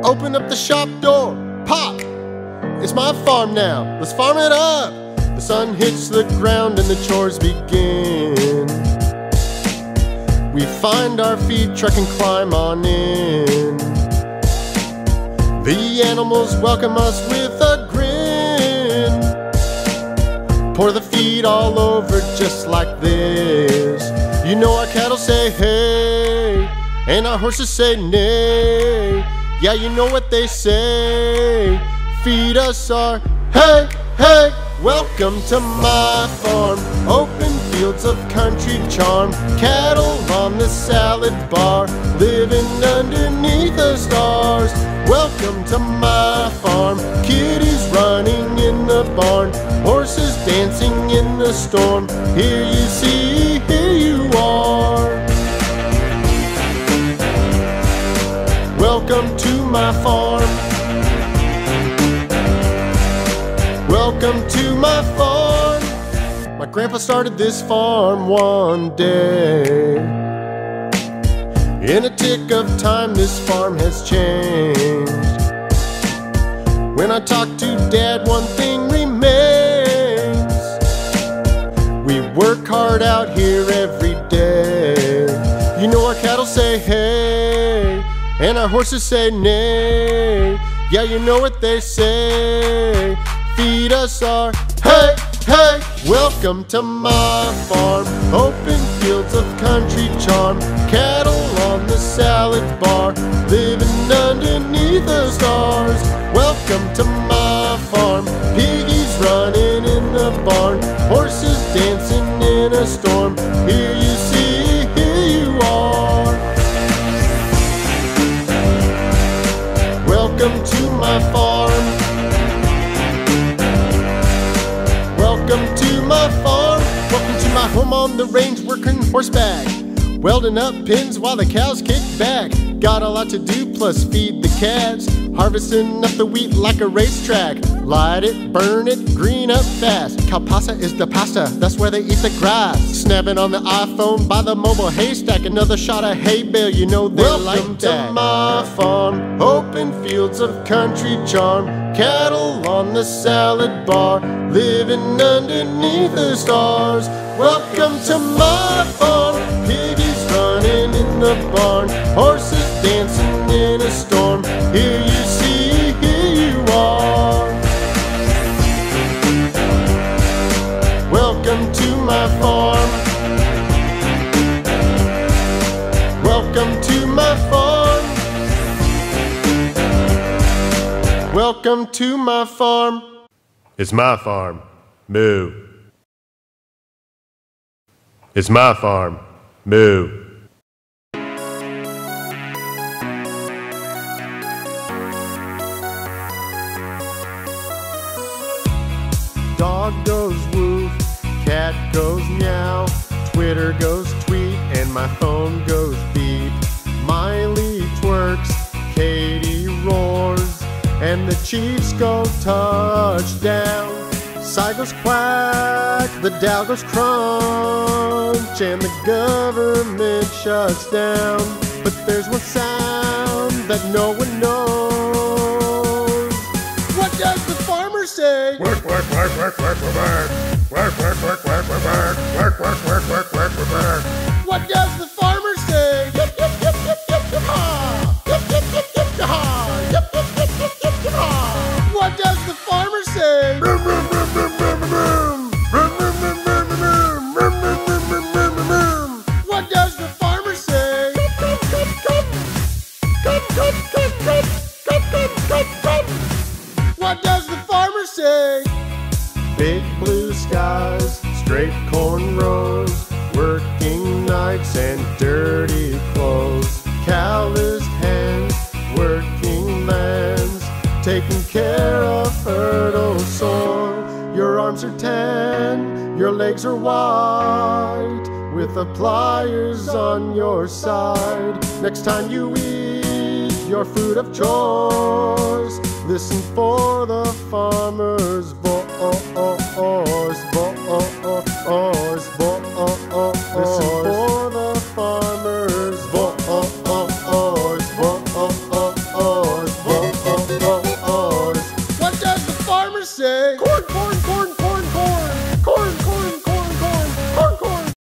Open up the shop door, pop! It's my farm now, let's farm it up! The sun hits the ground and the chores begin. We find our feed truck and climb on in. The animals welcome us with a grin. Pour the feed all over just like this. You know our cattle say hey, and our horses say neigh. Yeah, you know what they say, feed us our hey, hey. Welcome to my farm, open fields of country charm. Cattle on the salad bar, living underneath the stars. Welcome to my farm, kitties running in the barn, horses dancing in the storm. Here you see, here you are. Welcome to my farm. Welcome to my farm. My grandpa started this farm one day. In a tick of time, this farm has changed. When I talk to Dad, one thing remains. We work hard out here every day. You know our cattle say hey, and our horses say neigh. Yeah, you know what they say, feed us our hey, hey. Welcome to my farm, open fields of country charm. Cattle on the salad bar, living underneath the stars. Welcome to my farm, piggies running in the barn, horses dancing in a storm. Here you see, here you are. Welcome to my farm. Welcome to my farm. Welcome to my home on the range, working horseback, welding up pins while the cows kick back. Got a lot to do, plus feed the calves, harvesting up the wheat like a racetrack. Light it, burn it, green up fast. Kalpasa is the pasta, that's where they eat the grass. Snapping on the iPhone by the mobile haystack. Another shot of hay bale, you know they like that. Welcome to my farm, open fields of country charm. Cattle on the salad bar, living underneath the stars. Welcome to my farm, piggies running in the barn, horses dancing in a storm. Here you see, here you are. Welcome to my farm. Welcome to my farm. Welcome to my farm. It's my farm. Moo. It's my farm. Moo. Dog goes woof, cat goes meow, Twitter goes tweet, and my phone goes beep. Miley twerks, Katie roars, and the Chiefs go touchdown. Cy goes quack, the Dow goes crunch, and the government shuts down. But there's one sound that no one knows. What does the farmer say? Work, work, work, work, work, work, work. Work, work, work, work, work, work. Work, work, work, work, work, work, work. What does the farmer say? Yip, yip, yip, yip, yip, yip, ha. Yip, yip, yip, yip, yip, ha. Yip, yip, yip, yip, yip, yip, ha. What does the farmer say? Vroom, vroom, vroom, vroom, vroom, vroom. Vroom, vroom, vroom, vroom, vroom, vroom, vroom, vroom, vroom, vroom, vroom. What does the farmer say? Cut, cut, cut, cut. Cut, cut, cut, cut. Cut, cut, cut, cut. What does the farmer say? Big blue skies, straight corn rows, working nights and dirty clothes. Calloused hands, working lands, taking care of fertile soil. Your arms are tan, your legs are white, with the pliers on your side. Next time you eat your food of choice, listen for the farmer's voice. Listen for the farmer's voice. corn, corn, corn,